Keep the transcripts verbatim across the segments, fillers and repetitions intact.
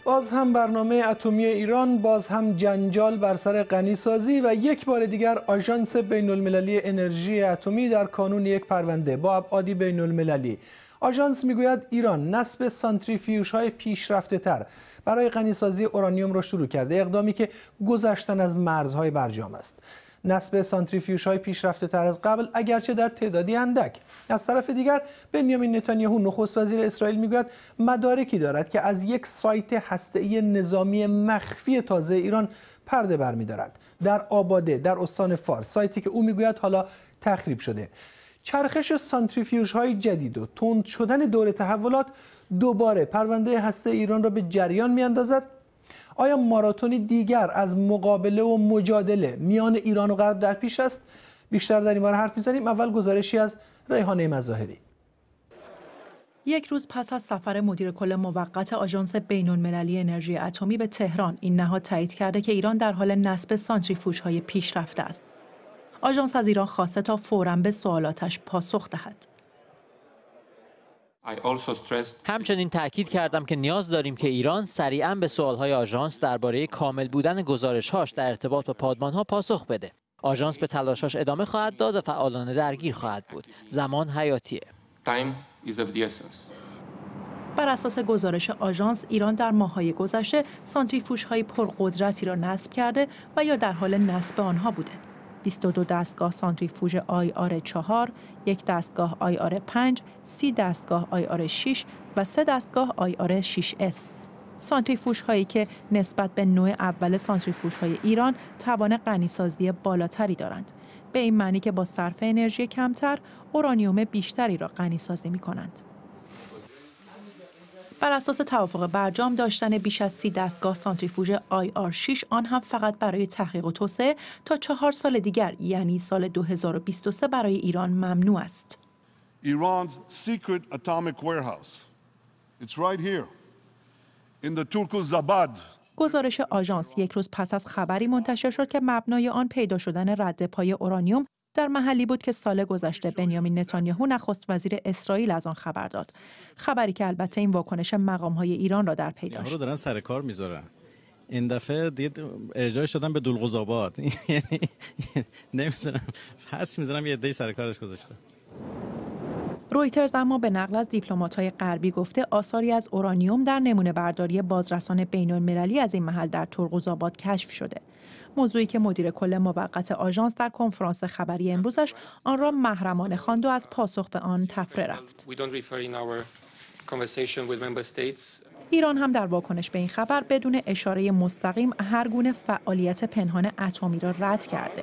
باز هم برنامه اتمی ایران، باز هم جنجال بر سر غنیسازی و یک بار دیگر آژانس بین المللی انرژی اتمی در کانون یک پرونده با ابعادی بین المللی. آژانس میگوید ایران نصب سانتریفیوژهای پیشرفته تر برای غنیسازی اورانیوم را شروع کرده، اقدامی که گذشتن از مرزهای برجام است. نصب سانتریفیوژهای پیشرفته تر از قبل اگرچه در تعدادی اندک. از طرف دیگر بنیامین نتانیاهو نخست وزیر اسرائیل میگوید مدارکی دارد که از یک سایت هسته‌ای نظامی مخفی تازه ایران پرده برمی‌دارد در آباده در استان فارس، سایتی که او میگوید حالا تخریب شده. چرخش سانتریفیوژهای جدید و تند شدن دور تحولات دوباره پرونده هسته ایران را به جریان میاندازد. آیا ماراتونی دیگر از مقابله و مجادله میان ایران و غرب در پیش است؟ بیشتر در این باره حرف میزنیم. اول گزارشی از ریحانه مظاهری. یک روز پس از سفر مدیر کل موقت آژانس بین المللی انرژی اتمی به تهران، این نهاد تایید کرده که ایران در حال نصب سانتریفیوژهای پیشرفته است. آژانس از ایران خواسته تا فوراً به سوالاتش پاسخ دهد. همچنین تاکید کردم که نیاز داریم که ایران سریعاً به سوالهای آژانس درباره کامل بودن گزارش‌هاش در ارتباط با پادمان‌ها پاسخ بده. آژانس به تلاشاش ادامه خواهد داد و فعالانه درگیر خواهد بود. زمان حیاتیه. بر اساس گزارش آژانس، ایران در ماه‌های گذشته سانتریفیوژهای پرقدرتی را نصب کرده و یا در حال نصب آنها بوده. بیست و دو دستگاه سانتریفیوژ آی آر چهار، یک دستگاه آی آر پنج، سی دستگاه آی آر شش و سه دستگاه آی آر شش اس. سانتریفیوژهایی که نسبت به نوع اول سانتریفیوژهای ایران توان غنیسازی بالاتری دارند، به این معنی که با صرف انرژی کمتر اورانیوم بیشتری را غنیسازی می‌کنند. بر اساس توافق برجام، داشتن بیش از سی دستگاه سانتریفیوژ آی آر شش، آن هم فقط برای تحقیق و توسعه، تا چهار سال دیگر یعنی سال دو هزار و بیست و سه برای ایران ممنوع است. Iran's secret atomic warehouse. It's right here in the Turku-Zabad. گزارش آژانس یک روز پس از خبری منتشر شد که مبنای آن پیدا شدن رد پای اورانیوم در محلی بود که سال گذشته بنیامین نتانیاهو نخست وزیر اسرائیل از آن خبر داد. خبری که البته این واکنش مقام‌های ایران را در پی داشت. رو دارن سر کار میذارن. این دفعه دید ارجاع شدن به دولقزآباد. یعنی نمیدونم حس می‌ذارم یه عده‌ای سر کارش گذاشته. رویترز اما به نقل از دیپلمات‌های غربی گفته آثاری از اورانیوم در نمونه برداری بازرسان بین‌المللی از این محل در ترقزآباد کشف شده. موضوعی که مدیر کل موقت آژانس در کنفرانس خبری امروزش آن را محرمانه خواند و از پاسخ به آن تفره رفت. ایران هم در واکنش به این خبر بدون اشاره مستقیم هر گونه فعالیت پنهان اتمی را رد کرده.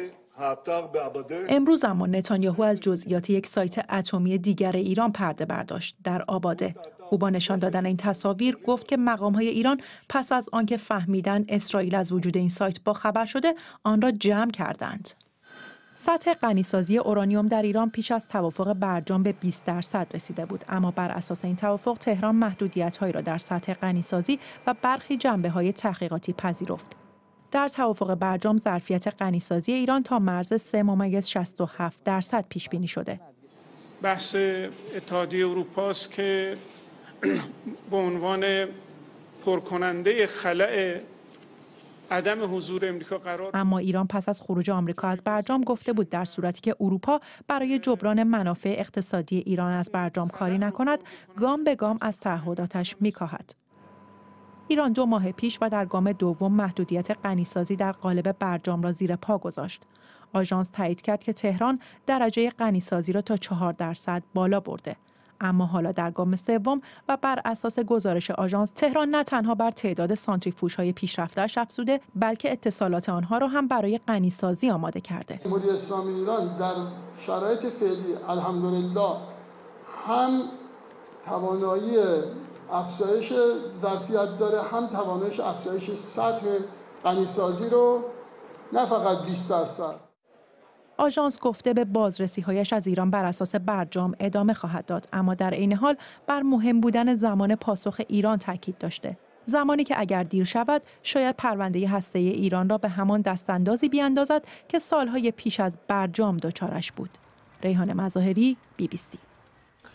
امروز اما نتانیاهو از جزئیات یک سایت اتمی دیگر ایران پرده برداشت در آباده. او با نشان دادن این تصاویر گفت که مقام‌های ایران پس از آنکه فهمیدن اسرائیل از وجود این سایت باخبر شده، آن را جمع کردند. سطح غنیسازی اورانیوم در ایران پیش از توافق برجام به بیست درصد رسیده بود، اما بر اساس این توافق تهران محدودیت‌هایی را در سطح غنیسازی و برخی جنبه‌های تحقیقاتی پذیرفت. در توافق برجام ظرفیت غنیسازی ایران تا مرز سه ممیز شصت و هفت درصد پیش بینی شده. بحث اتحادیه اروپا است که به عنوان پرکننده خلأ عدم حضور امریکا قرار. اما ایران پس از خروج آمریکا از برجام گفته بود در صورتی که اروپا برای جبران منافع اقتصادی ایران از برجام کاری نکند، گام به گام از تعهداتش میکاهد. ایران دو ماه پیش و در گام دوم محدودیت غنیسازی در قالب برجام را زیر پا گذاشت. آژانس تایید کرد که تهران درجه غنیسازی را تا چهار درصد بالا برده. اما حالا در گام سوم و بر اساس گزارش آژانس، تهران نه تنها بر تعداد سانتریفیوژهای پیشرفته‌اش افزوده، بلکه اتصالات آنها را هم برای غنیسازی آماده کرده. جمهوری اسلامی ایران در شرایط فعلی الحمدلله هم توانایی افزایش ظرفیت داره، هم توانایش افزایش سطح غنیسازی رو نه فقط بیست درصد. آژانس گفته به بازرسی‌هایش از ایران بر اساس برجام ادامه خواهد داد، اما در عین حال بر مهم بودن زمان پاسخ ایران تاکید داشته. زمانی که اگر دیر شود شاید پرونده هسته‌ای ایران را به همان دستاندازی بیاندازد که سالهای پیش از برجام دچارش بود. ریحانه مظاهری، بی بی سی.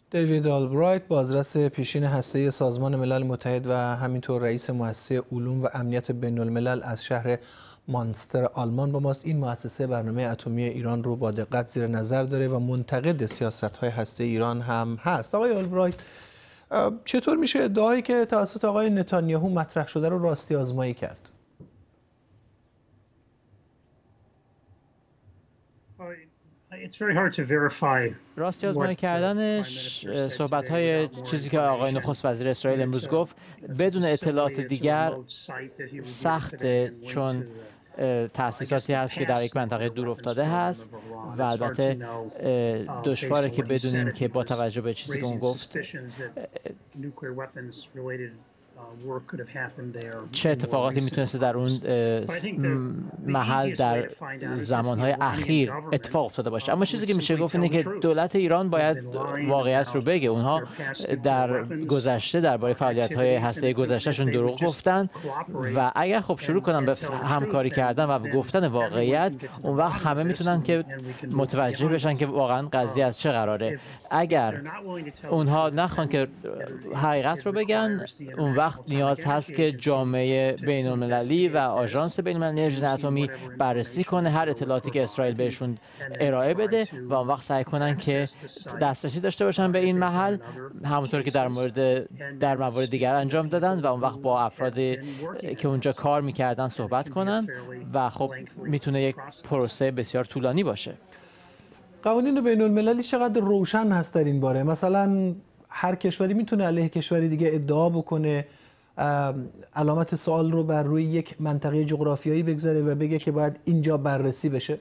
دیوید آلبرایت، بازرس پیشین هسته‌ای سازمان ملل متحد و همینطور رئیس مؤسسه علوم و امنیت بین الملل از شهر مانستر آلمان با ماست. این مؤسسه برنامه اتمی ایران رو با دقت زیر نظر داره و منتقد سیاست‌های هسته ایران هم هست. آقای آلبرایت، چطور میشه ادعایی که توسط آقای نتانیاهو مطرح شده رو راستی آزمایی کرد؟ راستی آزمایی کردنش صحبت‌های چیزی که آقای نخست وزیر اسرائیل امروز گفت بدون اطلاعات دیگر سخته، چون تأسیساتی هست که در یک منطقه دور افتاده هست و البته دشواره که بدونیم که با توجه به چیزی که اون گفت چه اتفاقاتی میتونسته در اون محل در زمانهای اخیر اتفاق افتاده باشه. اما چیزی که میشه گفت اینه که دولت ایران باید واقعیت رو بگه. اونها در گذشته درباره فعالیت‌های هسته‌ای گذشتهشون دروغ گفتن و اگر خب شروع کنن به همکاری کردن و گفتن واقعیت، اون وقت همه میتونن که متوجه بشن که واقعا قضیه از چه قراره. اگر اونها نخوان که حقیقت رو بگن، اون وقت نیاز هست که جامعه بین المللی و آژانس بین المللی انرژی اتمی بررسی کنه هر اطلاعاتی که اسرائیل بهشون ارائه بده و اون وقت سعی کنن که دسترسی داشته باشن به این محل، همونطور که در مورد در موارد دیگر انجام دادن و اون وقت با افرادی که اونجا کار میکردن صحبت کنن و خب میتونه یک پروسه بسیار طولانی باشه. قوانین بین المللی چقدر روشن هست در این باره؟ مثلا هر کشوری میتونه علیه کشوری دیگه ادعا بکنه، علامت سوال رو بر روی یک منطقه جغرافیایی بگذاره و بگه که باید اینجا بررسی بشه؟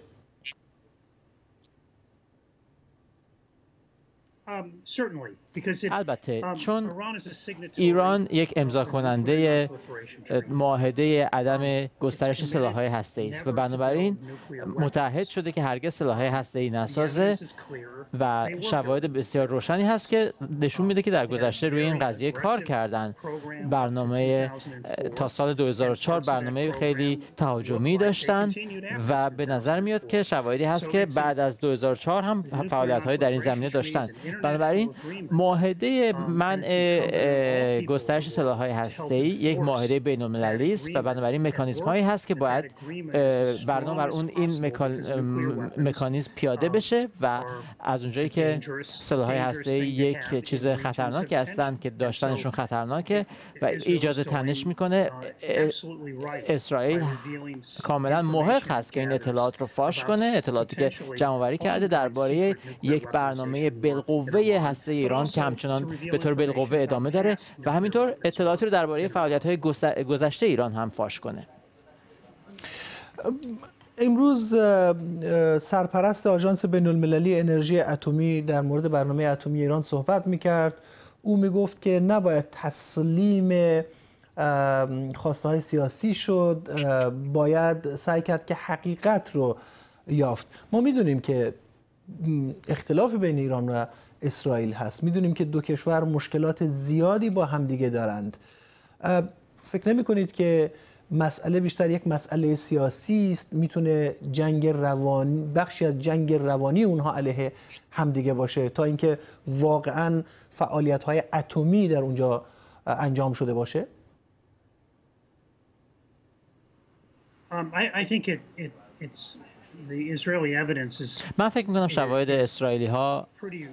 البته، چون ایران یک امضا کننده معاهده عدم گسترش سلاح‌های هسته‌ای است و بنابراین متعهد شده که هرگز سلاح‌های هسته‌ای نسازه و شواهد بسیار روشنی هست که نشون میده که در گذشته روی این قضیه کار کردن. برنامه تا سال دو هزار و چهار برنامه خیلی تهاجمی داشتن و به نظر میاد که شواهدی هست که بعد از دو هزار و چهار هم فعالیت‌های در این زمینه داشتن. بنابراین معاهده منع گسترش سلاح‌های هسته‌ای یک معاهده بین‌المللی است و بنابراین مکانیزم‌هایی هست که باید برنامه بر اون این مکانیزم پیاده بشه و از اونجایی که سلاح‌های هسته‌ای یک چیز خطرناکی هستند که داشتنشون خطرناکه و ایجاد تنش میکنه، اسرائیل کاملا محق هست که این اطلاعات رو فاش کنه، اطلاعاتی که جمع‌آوری کرده درباره یک برنامه بالقوه هسته ایران که همچنان به طور بالقوه ادامه داره و همینطور اطلاعاتی رو درباره فعالیت‌های گذشته ایران هم فاش کنه. امروز سرپرست آژانس بین المللی انرژی اتمی در مورد برنامه اتمی ایران صحبت می‌کرد. او میگفت که نباید تسلیم خواسته های سیاسی شد، باید سعی کرد که حقیقت رو یافت. ما میدونیم که اختلاف بین ایران و اسرائیل هست، میدونیم که دو کشور مشکلات زیادی با همدیگه دارند. فکر نمی کنید که مسئله بیشتر یک مسئله سیاسی است، میتونه جنگ روانی، بخشی از جنگ روانی اونها علیه همدیگه باشه تا اینکه واقعا فعالیت‌های اتمی در اونجا انجام شده باشه؟ Um, I, I think it, it, it's من فکر میکنم شواهد اسرائیلی ها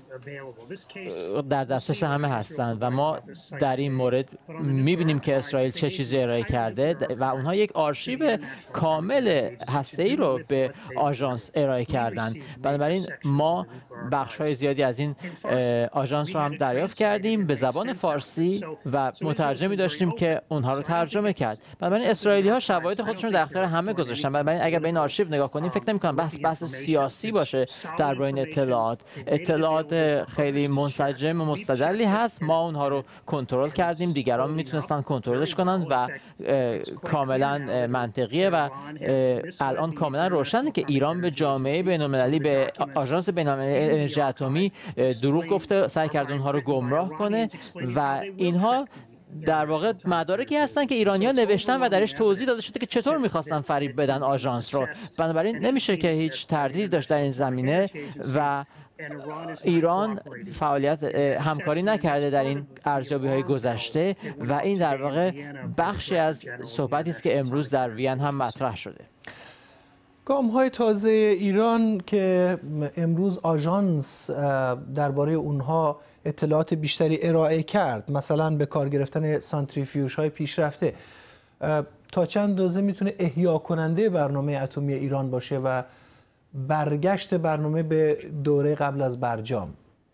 در دسترس همه هستند و ما در این مورد میبینیم که اسرائیل چه چیزی ارائه کرده و اونها یک آرشیو کامل هسته‌ای رو به آژانس ارائه کردند. بنابراین ما بخش‌های زیادی از این آژانس رو هم دریافت کردیم به زبان فارسی و مترجمی داشتیم که اونها رو ترجمه کرد. بنابراین اسرائیلی ها شواهد خودشون رو در اختیار همه گذاشتن. بنابراین اگر به این آرشیو نگاه کنیم فکر نمی‌کنم بحث بحث سیاسی باشه درباره این اطلاعات. اطلاعات خیلی منسجم و مستدلی هست، ما اونها رو کنترل کردیم، دیگران میتونستن کنترلش کنن و کاملا منطقیه و الان کاملا روشنه که ایران به جامعه بین‌المللی، به آژانس بین‌المللی انرژی اتمی دروغ گفته، سعی کرده اونها رو گمراه کنه و اینها در واقع مدارکی هستن که ایرانی‌ها نوشتن و درش توضیح داده شده که چطور می‌خواستن فریب بدن آژانس رو. بنابراین نمیشه که هیچ تردیدی داشت در این زمینه و ایران فعالیت همکاری نکرده در این ارزیابی‌های گذشته و این در واقع بخشی از صحبتی است که امروز در وین هم مطرح شده. گام‌های تازه ایران که امروز آژانس درباره اونها اطلاعات بیشتری ارائه کرد، مثلا به کار گرفتن سانتریفیوژهای پیشرفته، تا چند اندازه میتونه احیا کننده برنامه اتمی ایران باشه و برگشت برنامه به دوره قبل از برجام؟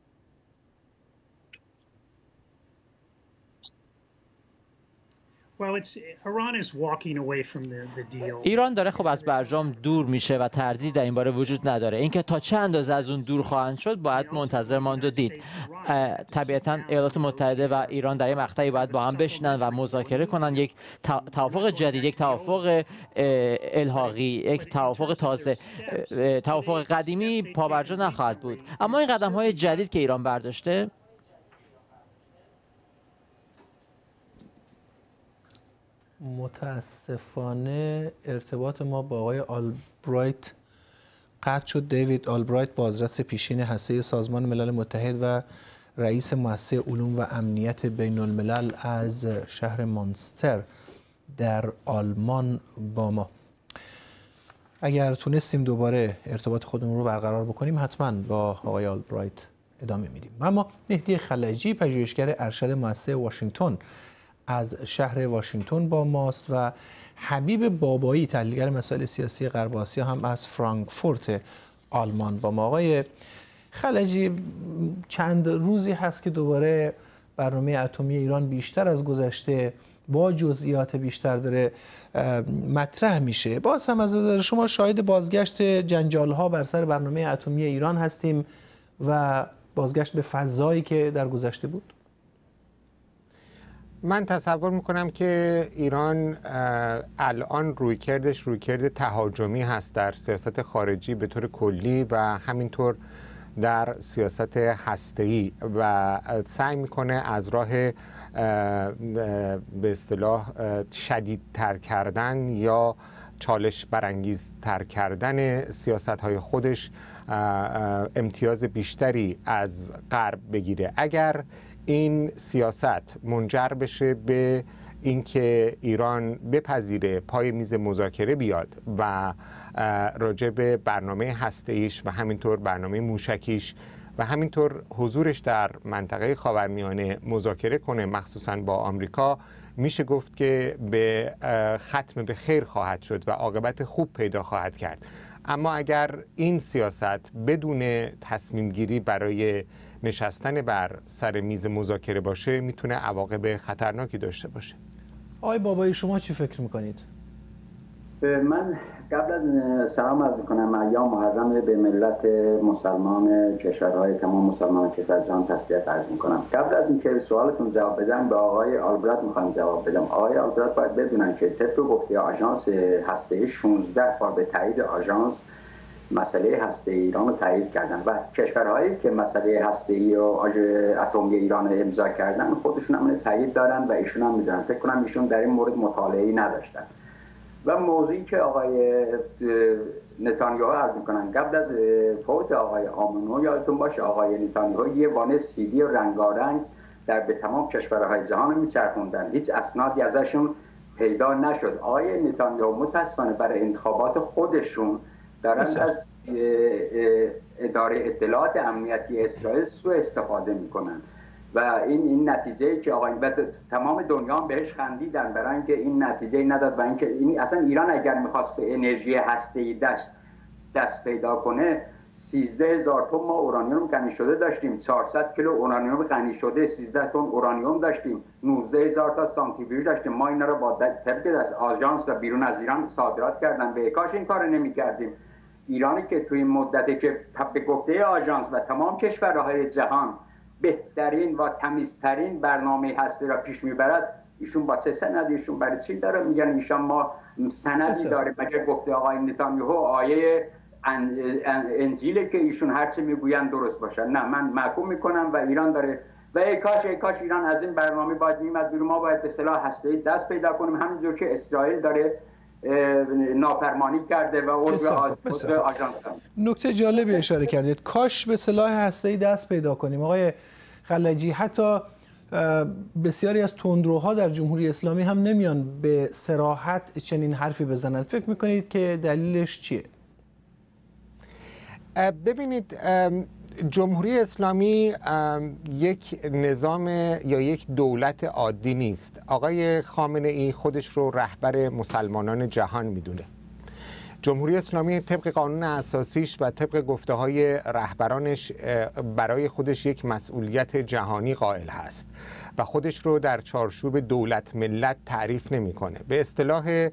ایران داره خب از برجام دور میشه و تردید در این باره وجود نداره. اینکه تا چه اندازه از اون دور خواهند شد باید منتظر ماند و دید. طبیعتا ایالات متحده و ایران در این مقطعی باید با هم بشینن و مذاکره کنن، یک توافق جدید، یک توافق الحاقی، یک توافق تازه. توافق قدیمی پابرجا نخواهد بود. اما این قدم‌های جدید که ایران برداشته، متاسفانه ارتباط ما با آقای آلبرایت قطع شد. دیوید آلبرایت، بازرس پیشین هسته سازمان ملل متحد و رئیس مؤسسه علوم و امنیت بین الملل از شهر مانستر در آلمان با ما. اگر تونستیم دوباره ارتباط خودمون رو برقرار بکنیم حتما با آقای آلبرایت ادامه میدیم. اما مهدی خلجی، پژوهشگر ارشد مؤسسه واشنگتن از شهر واشنگتن با ماست و حبیب بابایی، تحلیلگر مسائل سیاسی غرب آسیا، هم از فرانکفورت آلمان با ما. آقای خلجی، چند روزی هست که دوباره برنامه اتمی ایران بیشتر از گذشته با جزئیات بیشتر داره مطرح میشه. باز هم از نظر شما شاهد بازگشت جنجال ها بر سر برنامه اتمی ایران هستیم و بازگشت به فضایی که در گذشته بود؟ من تصور میکنم که ایران الان رویکردش رویکرد تهاجمی هست در سیاست خارجی به طور کلی و همینطور در سیاست هسته‌ای و سعی میکنه از راه به اصطلاح شدیدتر کردن یا چالش برانگیزتر کردن سیاست‌های خودش امتیاز بیشتری از غرب بگیره. اگر این سیاست منجر بشه به اینکه ایران بپذیره پای میز مذاکره بیاد و راجع به برنامه هسته‌ایش و همینطور برنامه موشکیش و همینطور حضورش در منطقه خاورمیانه مذاکره کنه، مخصوصا با آمریکا، میشه گفت که به ختم به خیر خواهد شد و عاقبت خوب پیدا خواهد کرد. اما اگر این سیاست بدون تصمیم گیری برای نشستن بر سر میز مذاکره باشه، میتونه عواقب خطرناکی داشته باشه. آقای بابایی، شما چی فکر میکنید؟ من قبل از سلام عرض میکنم، ایام محرم به ملت مسلمان کشورهای تمام مسلمان کشور جهان تسلیت عرض میکنم. قبل از اینکه سوالتون جواب بدم، به آقای آلبرایت میخوام جواب بدم. آقای آلبرایت باید بدونن که طبق گفته آژانس هسته‌ای شانزده بار به تایید آژانس مسئله هسته‌ای ایران رو تایید کردن و کشورهایی که مسئله هسته‌ای و اتمی ایران امضا کردن خودشون هم تایید دارن و ایشون هم میدونن. فکر کنم ایشون در این مورد مطالعه‌ای نداشتن. و موضوعی که آقای نتانیاهو عرض میکنن، قبل از فوت آقای آمنو یادتون باشه آقای نتانیاهو یه وانه سی دی رنگارنگ در به تمام کشورهای جهان میچرخوندن، هیچ اسنادی ازشون پیدا نشد. آقای نتانیاهو متاسفانه برای انتخابات خودشون دارن از اداره اطلاعات امنیتی اسرائیل سوء استفاده میکنن و این این نتیجه که آقای تمام دنیا هم بهش خندیدن برای اینکه این نتیجه نداد و اینکه این اصلا ایران اگر میخواست به انرژی هسته‌ای دست دست پیدا کنه، سیزده هزار تن ما اورانیوم غنی شده داشتیم، چهارصد کیلو اورانیوم غنی شده، سیزده تن اورانیوم داشتیم، نوزده هزار تا سانتریفیوژ داشتیم. ما اینا رو با طبق از آژانس و بیرون از ایران صادرات کردن. به کاش این کارو نمی‌کردیم. ایرانی که توی این مدتی که به گفته آژانس و تمام کشورهای جهان بهترین و تمیزترین برنامه هسته را پیش میبرد، ایشون با چه سندی، ایشون برای چی داره میگن ایشون ما سندی داره؟ مگه گفته آقای نتانیاهو آیه انجیله که ایشون هرچی میگوین درست باشه؟ نه، من محکوم میکنم و ایران داره و ای کاش ای کاش ایران از این برنامه باید میمد بیرون. ما باید به سلاح هسته‌ای دست پیدا کنیم، همینجور که اسرائیل داره نافرمانی کرده و عضو آژانس. نکته جالبی اشاره کردید، کاش به سلاح هسته‌ای دست پیدا کنیم. آقای خلجی، حتی بسیاری از تندروها در جمهوری اسلامی هم نمیان به صراحت چنین حرفی بزنن. فکر میکنید که دلیلش چیه؟ ببینید، جمهوری اسلامی یک نظام یا یک دولت عادی نیست. آقای خامنه ای خودش رو رهبر مسلمانان جهان میدونه. جمهوری اسلامی طبق قانون اساسیش و طبق گفته های رهبرانش برای خودش یک مسئولیت جهانی قائل هست و خودش رو در چارچوب دولت ملت تعریف نمیکنه. به اصطلاح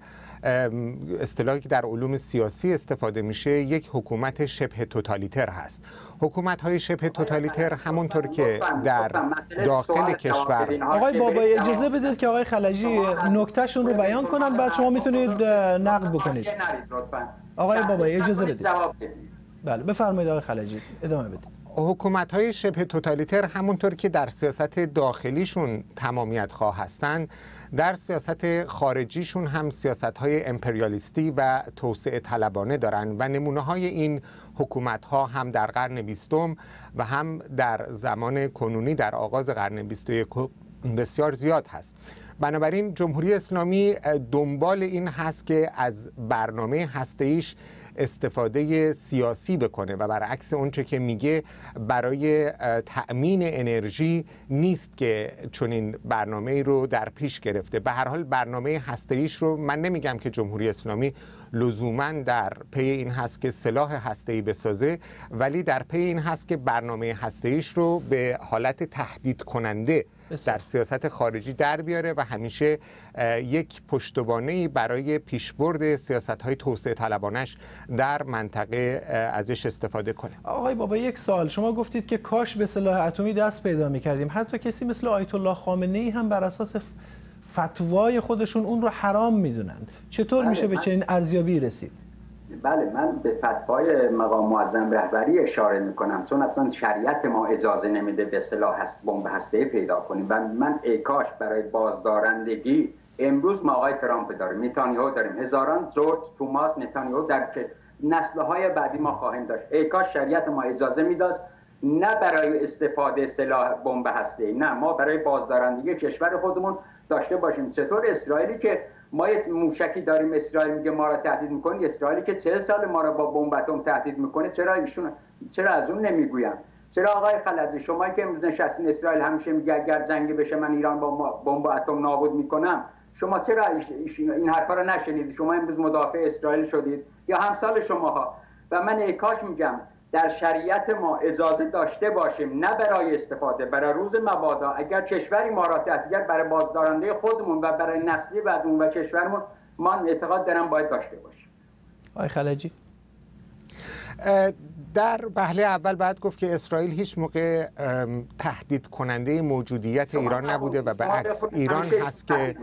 اصطلاحی که در علوم سیاسی استفاده میشه یک حکومت شبه توتالیتر هست. حکومت‌های شبه توتالیتر همونطور که در داخل کشور. آقای بابایی اجازه بدید که آقای خلجی نکتهشون رو بیان کنن، بعد شما میتونید نقد بکنید. آقای بابایی اجازه بدید. بله بفرمایید آقای خلجی، ادامه بدید. حکومت‌های شبه توتالیتر همونطور که در سیاست داخلیشون تمامیت خواه هستند، در سیاست خارجیشون هم سیاست‌های امپریالیستی و توسعه طلبانه دارن و نمونه‌های این حکومت‌ها هم در قرن بیستم و هم در زمان کنونی در آغاز قرن بیست و یکم بسیار زیاد هست. بنابراین جمهوری اسلامی دنبال این هست که از برنامه هسته‌ایش استفاده سیاسی بکنه و برعکس اونچه که میگه برای تأمین انرژی نیست که چنین برنامه‌ای رو در پیش گرفته. به هر حال برنامه هسته‌ایش رو من نمیگم که جمهوری اسلامی لزوماً در پی این هست که سلاح هسته‌ای بسازه، ولی در پی این هست که برنامه هسته‌ایش رو به حالت تهدید کننده در سیاست خارجی در بیاره و همیشه یک پشتوانه‌ای برای پیشبرد سیاست‌های توسعه طلبانش در منطقه ازش استفاده کنه. آقای بابا یک سوال، شما گفتید که کاش به سلاح اتمی دست پیدا می‌کردیم. حتی کسی مثل آیت الله خامنه‌ای هم بر اساس فتوای خودشون اون رو حرام میدونن. چطور بله میشه به چنین ارزیابی رسید؟ بله، من به فتوای مقام معظم رهبری اشاره میکنم، چون اصلا شریعت ما اجازه نمیده به سلاح هست بمب هسته‌ای پیدا کنیم و من ای کاش برای بازدارندگی امروز ما آقای ترامپ داریم، نتانیاهو داریم، هزاران جورج توماس نتانیاهو در نسل‌های بعدی ما خواهیم داشت. ای کاش شریعت ما اجازه میداد نه برای استفاده سلاح بمب هسته‌ای، نه، ما برای بازدارندگی کشور خودمون داشته باشیم. چطور اسرائیلی که ما یه موشکی داریم، اسرائیل میگه ما را تهدید میکنه، اسرائیلی که چهل سال ما را با بمب اتم تهدید میکنه، چرا ایشون چرا از اون نمیگویم؟ چرا آقای خلجی شما که امروز نشستین اسرائیل همیشه میگه اگر جنگ بشه من ایران با بمب اتم نابود میکنم، شما چرا این حرفا رو نشنیدید؟ شما امروز مدافع اسرائیل شدید یا همسال شماها. و من ای کاش میگم در شریعت ما اجازه داشته باشیم نه برای استفاده، برای روز مبادا اگر کشوری ما را تهدید برای بازدارنده خودمون و برای نسلی بعدمون و کشورمون، من اعتقاد دارم باید داشته باشیم. آقای خلجی، در وهله اول باید گفت که اسرائیل هیچ موقع تهدید کننده موجودیت ایران نبوده و برعکس ایران هست که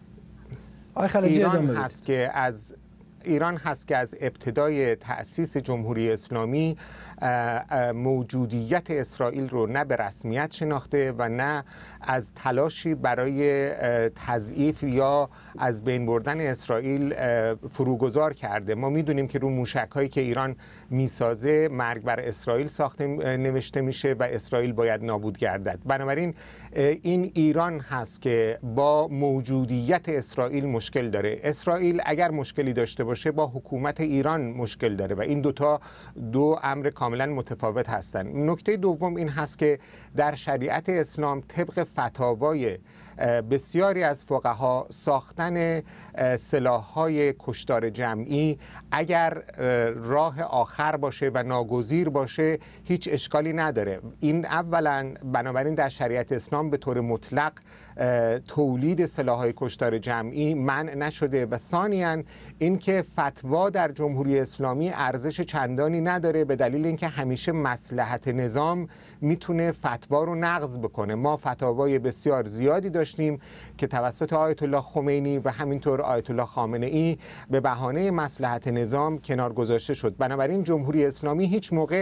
ایران هست که از ایران هست که از ابتدای تأسیس جمهوری اسلامی موجودیت اسرائیل رو نه به رسمیت شناخته و نه از تلاشی برای تضعیف یا از بین بردن اسرائیل فروگذار کرده. ما میدونیم که رو موشک‌هایی که ایران میسازه مرگ بر اسرائیل ساخته نوشته میشه و اسرائیل باید نابود گردد. بنابراین این ایران هست که با موجودیت اسرائیل مشکل داره. اسرائیل اگر مشکلی داشته باشه با حکومت ایران مشکل داره و این دوتا دو امر کاملا متفاوت هستند. نکته دوم این هست که در شریعت اسلام طبق فتاوای بسیاری از فقها ساختن سلاح‌های کشتار جمعی اگر راه آخر باشه و ناگزیر باشه هیچ اشکالی نداره. این اولا بنابراین در شریعت اسلام به طور مطلق تولید سلاح‌های کشتار جمعی منع نشده و ثانیاً اینکه فتوا در جمهوری اسلامی ارزش چندانی نداره به دلیل اینکه همیشه مصلحت نظام میتونه فتوا رو نقض بکنه. ما فتاوای بسیار زیادی داشتیم که توسط آیت الله خمینی و همینطور آیت الله خامنه ای به بهانه مصلحت نظام کنار گذاشته شد. بنابراین جمهوری اسلامی هیچ موقع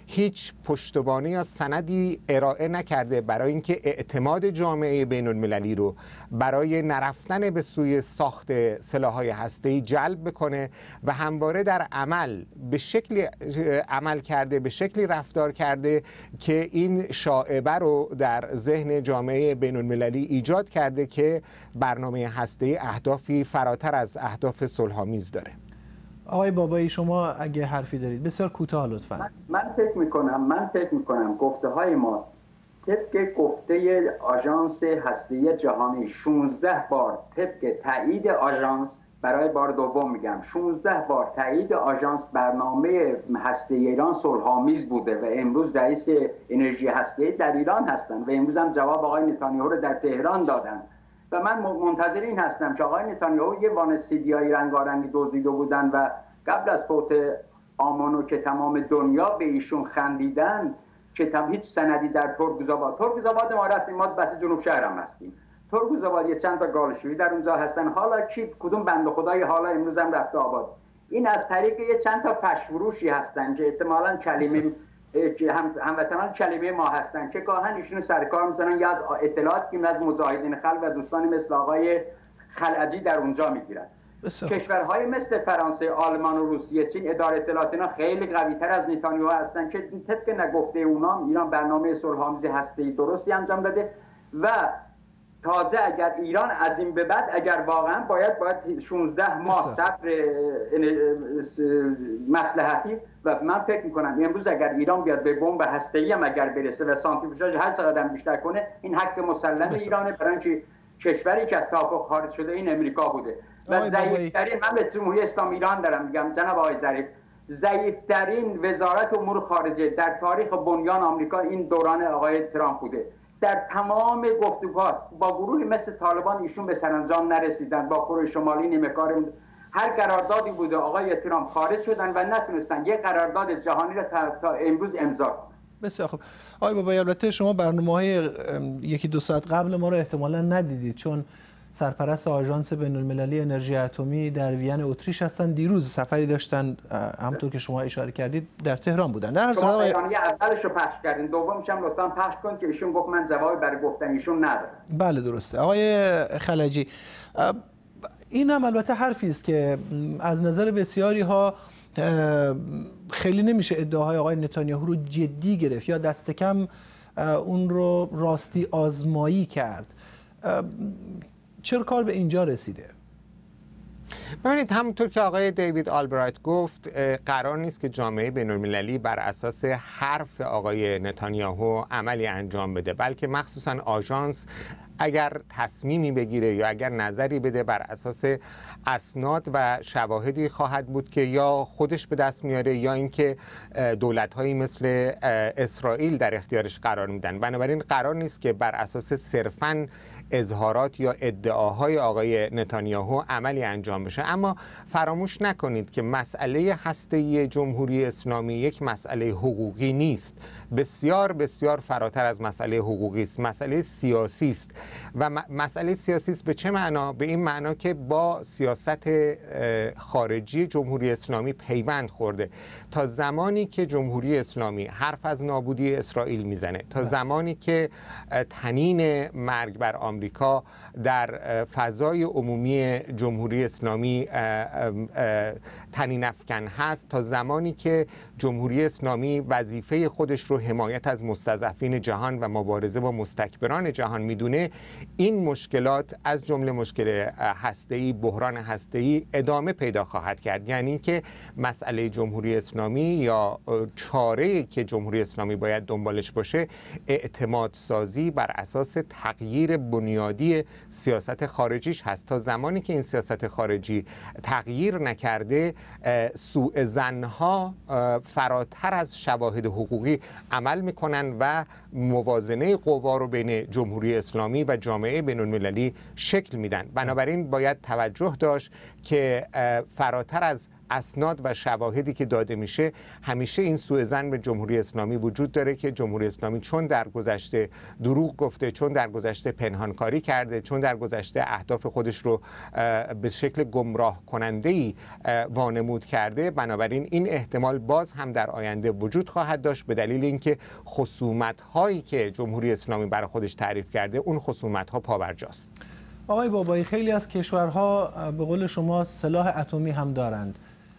هیچ پشتوانه یا سندی ارائه نکرده برای اینکه اعتماد جامعه بین المللی رو برای نرفتن به سوی ساخت سلاح‌های هسته‌ای جلب بکنه و همواره در عمل به شکلی عمل کرده، به شکلی رفتار کرده که این شائبه رو در ذهن جامعه بین المللی ایجاد کرده که برنامه هسته‌ای اهدافی فراتر از اهداف صلح‌آمیز داره. آقای بابایی شما اگه حرفی دارید بسیار کوتاه لطفاً. من, من فکر میکنم من فکر میکنم گفته های ما طبق گفته آژانس هسته‌ای جهانی شانزده بار طبق تایید آژانس، برای بار دوم میگم شانزده بار تایید آژانس برنامه هسته‌ای ایران صلح‌آمیز بوده و امروز رئیس انرژی هسته‌ای در ایران هستند و امروز هم جواب آقای نتانیاهو رو در تهران دادن و من منتظر این هستم که آقای نتانیاهو یه وان سیدیای رنگارنگ دزدیده بودن و قبل از فوت آمانو که تمام دنیا به ایشون خندیدن که تم هیچ سندی در ترک‌آباد ترک‌آباد ما رفتیم، ما بس جنوب شهر هم هستیم، ترک‌آباد یه چند تا گالشویی در اونجا هستن، حالا کی کدوم بنده خدای حالا امروز هم رفته آباد، این از طریق یه چند تا فشفروشی هستن که احتمالاً کلمه هم هموطنان کلمه ما هستن که گاهن ایشونو سر کار میزنن یا از اطلاعاتی که از مجاهدین خلق و دوستان مثل آقای خلعجی در اونجا میگیرن. کشورهای مثل فرانسه، آلمان و روسیه، چین اداره اطلاعات اینا خیلی قوی‌تر از نتانیاهو هستن که طبق نگفته اونا ایران برنامه صلح‌آمیز هسته‌ای درستی انجام داده و تازه اگر ایران از این به بعد اگر واقعا باید باید شانزده ماه صبر مصلحتی و من فکر میکنم امروز اگر ایران بیاد به بمب هسته‌ای هم اگر برسه و سانتریفیوژ هر چقدر بیشتر کنه این حق مسلم ایرانه، برای اینکه کشوری که از توافق خارج شده این امریکا بوده و ضعیف‌ترین، من به جمهوری اسلامی ایران دارم میگم جناب آقای ظریف، ضعیف‌ترین وزارت امور خارجه در تاریخ بنیان آمریکا این دوران آقای ترامپ بوده. در تمام گفتگوها با گروهی مثل طالبان ایشون به سرانجام نرسیدن، با کره شمالی نیمه کار، هر قراردادی بوده آقای ترامپ خارج شدن و نتونستن یک قرارداد جهانی را تا, تا امروز امضا کنن. بسیار خوب. آقای بابایی البته شما برنامه‌های یکی دو ساعت قبل ما رو احتمالاً ندیدید چون سرپرست آژانس بین‌المللی انرژی اتمی در وین اتریش هستن، دیروز سفری داشتن همونطور که شما اشاره کردید در تهران بودن. در شما بیانیه اولش رو پخش کردین، دومش هم لطفاً پخش کن که ایشون گفت من جوابی برای گفتن ایشون ندارم. بله درسته. آقای خلجی این هم البته حرفی است که از نظر بسیاری ها خیلی نمیشه ادعاهای آقای نتانیاهو رو جدی گرفت یا دست کم اون رو راستی آزمایی کرد. چرا کار به اینجا رسیده؟ ببینید همونطور که آقای دیوید آلبرایت گفت قرار نیست که جامعه بین‌المللی بر اساس حرف آقای نتانیاهو عملی انجام بده، بلکه مخصوصا آژانس اگر تصمیمی بگیره یا اگر نظری بده بر اساس اسناد و شواهدی خواهد بود که یا خودش به دست میاره یا اینکه دولت‌هایی مثل اسرائیل در اختیارش قرار میدن. بنابراین قرار نیست که بر اساس صرفاً اظهارات یا ادعاهای آقای نتانیاهو عملی انجام بشه. اما فراموش نکنید که مسئله هسته‌ای جمهوری اسلامی یک مسئله حقوقی نیست، بسیار بسیار فراتر از مسئله حقوقی است، مسئله سیاسی است. و مسئله سیاسی است به چه معنا؟ به این معنا که با سیاست خارجی جمهوری اسلامی پیوند خورده. تا زمانی که جمهوری اسلامی حرف از نابودی اسرائیل میزنه، تا زمانی که طنین مرگ بر آمریکا در فضای عمومی جمهوری اسلامی طنین افکن هست، تا زمانی که جمهوری اسلامی وظیفه خودش رو حمایت از مستضعفین جهان و مبارزه با مستکبران جهان میدونه، این مشکلات از جمله مشکل هسته‌ای، بحران هسته‌ای ادامه پیدا خواهد کرد. یعنی که مسئله جمهوری اسلامی یا چاره‌ای که جمهوری اسلامی باید دنبالش باشه اعتماد سازی بر اساس تغییر بنیادی سیاست خارجیش هست. تا زمانی که این سیاست خارجی تغییر نکرده، سوء ظن‌ها فراتر از شواهد حقوقی عمل میکنن و موازنه قوا رو بین جمهوری اسلامی و جامعه بین‌المللی شکل میدن. بنابراین باید توجه داشت که فراتر از اسناد و شواهدی که داده میشه همیشه این سوء ظن به جمهوری اسلامی وجود داره که جمهوری اسلامی چون در گذشته دروغ گفته، چون در گذشته پنهانکاری کرده، چون در گذشته اهداف خودش رو به شکل گمراه کننده‌ای وانمود کرده، بنابراین این احتمال باز هم در آینده وجود خواهد داشت به دلیل اینکه خصومت‌هایی که جمهوری اسلامی برای خودش تعریف کرده اون خصومت‌ها پابرجاست. آقای بابایی، خیلی از کشورها به قول شما سلاح اتمی هم دارند،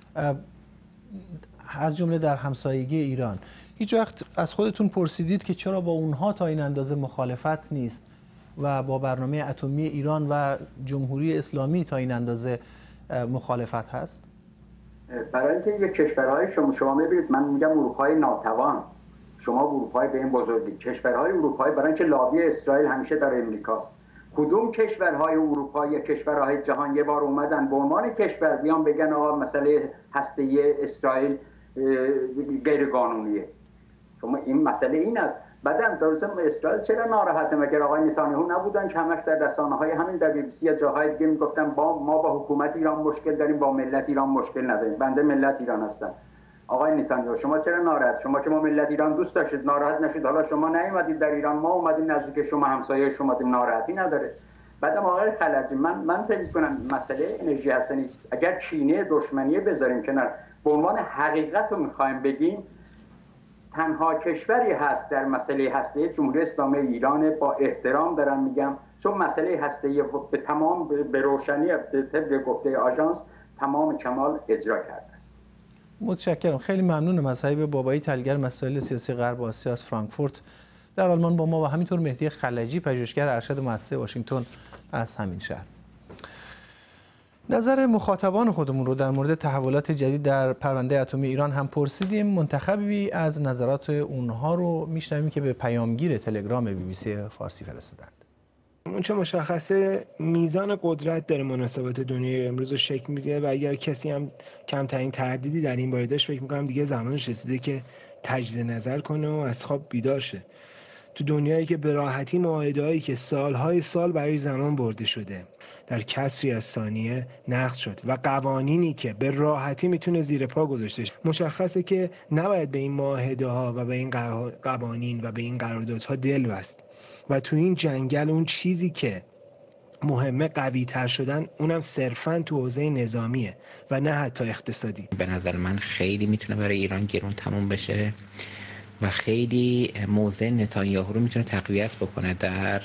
از جمله در همسایگی ایران. هیچ وقت از خودتون پرسیدید که چرا با اونها تا این اندازه مخالفت نیست و با برنامه اتمی ایران و جمهوری اسلامی تا این اندازه مخالفت هست؟ برای اینکه یک کشورهای شما شما می‌بینید، من میگم اروپای ناتوان، شما اروپای به این بزرگی، کشورهای اروپایی برای اینکه لابی اسرائیل همیشه در امریکاست. کدوم کشورهای اروپا یا کشورهای جهان یه بار اومدن به عنوان کشور بیان بگن آقا مسئله هسته‌ای اسرائیل غیر قانونیه؟ شما این مسئله این است. بعدم درست اسرائیل چرا ناراحته؟ مگر آقای نتانیاهو نبودن که همش در رسانه‌های همین در بی بی سی یا جاهای دیگه میگفتن با ما با حکومت ایران مشکل داریم، با ملت ایران مشکل نداریم. بنده ملت ایران هستم. آقای نتانیاهو شما چرا ناراحت؟ شما که ما ملت ایران دوست داشتید، ناراحت نشید. حالا شما نیومدید در ایران، ما اومدیم نزدیک شما، همسایه شما، ناراحتی نداره. بعدم آقای خلجی، من من فکر می‌کنم مسئله انرژی هستنی اگر کینه دشمنی بذاریم کنار، به عنوان حقیقت رو می‌خوایم بگیم، تنها کشوری هست در مسئله هسته‌ای جمهوری اسلامی ایران، با احترام دارم میگم، چون مسئله هسته‌ای به تمام به روشنی طبق گفته آژانس تمام کمال اجرا کرده است. متشکرم. خیلی ممنونم از حبیب بابایی، تحلیلگر مسائل سیاسی غرب آسیا از فرانکفورت در آلمان با ما، و همینطور مهدی خلجی، پژوهشگر ارشد مؤسسه واشنگتن از همین شهر. نظر مخاطبان خودمون رو در مورد تحولات جدید در پرونده اتمی ایران هم پرسیدیم. منتخبی از نظرات اونها رو میشنویم که به پیامگیر تلگرام بی بی سی فارسی فرستادند. اون چه مشخصه میزان قدرت داره مناسبات دنیای امروز رو شکل میده و اگر کسی هم کمترین تردیدی در این باره داشت، فکر میکنم دیگه زمانش رسیده که تجدید نظر کنه و از خواب بیدار شه. تو دنیایی که به راحتی معاهده‌هایی که سالهای سال برای زمان برده شده در کسری از ثانیه نقض شد و قوانینی که به راحتی میتونه زیر پا گذاشته شه، مشخصه که نباید به این معاهده‌ها و به این قوانین و به این قراردادها دل بست و تو این جنگل اون چیزی که مهمه قوی تر شدن، اونم صرفاً تو حوزه نظامیه و نه حتی اقتصادی. به نظر من خیلی میتونه برای ایران گرون تموم بشه و خیلی موضع نتانیاهو رو میتونه تقویت بکنه در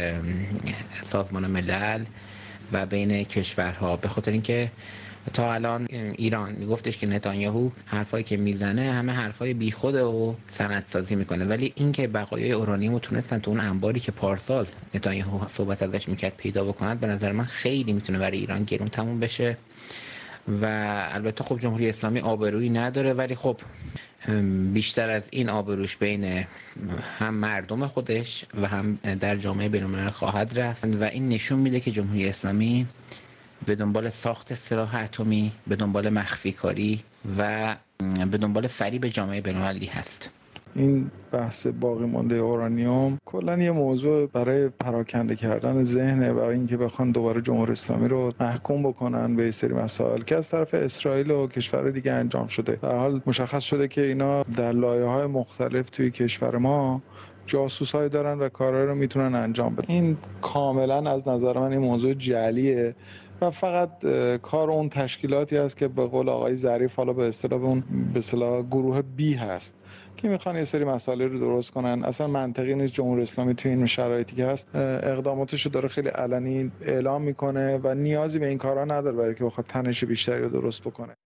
سازمان ملل و بین کشورها، به خاطر اینکه تا الان ایران میگفتش که نتانیاهو حرفایی که میزنه همه حرفای بیخوده و سندسازی میکنه، ولی اینکه بقایای اورانیوم تونستن تو اون انباری که پارسال نتانیاهو صحبت ازش میکرد پیدا بکنند، به نظر من خیلی میتونه برای ایران گرون تموم بشه. و البته خب جمهوری اسلامی آبرویی نداره، ولی خب بیشتر از این آبروش بین هم مردم خودش و هم در جامعه بین‌الملل خواهد رفت و این نشون میده که جمهوری اسلامی به دنبال ساخت سلاح اتمی، به دنبال مخفی کاری و به دنبال فریب جامعه بین‌المللی هست. این بحث باقی مانده اورانیوم کلا یه موضوع برای پراکنده کردن ذهنه و اینکه بخوان دوباره جمهوری اسلامی رو محکوم بکنن به این سری مسائل که از طرف اسرائیل و کشور دیگه انجام شده. در حال مشخص شده که اینا در لایه‌های مختلف توی کشور ما جاسوسای دارن و کارهایی رو میتونن انجام بدن. این کاملا از نظر من این موضوع جعلیه و فقط کار اون تشکیلاتی است که به قول آقای ظریف حالا به اصطلاح اون به اصطلاح گروه بی هست که میخوان یه سری مسائل رو درست کنن. اصلا منطقی نیست جمهوری اسلامی توی این شرایطی که هست اقداماتش رو داره خیلی علنی اعلام میکنه و نیازی به این کارا نداره برای که بخواد تنش بیشتری رو درست بکنه.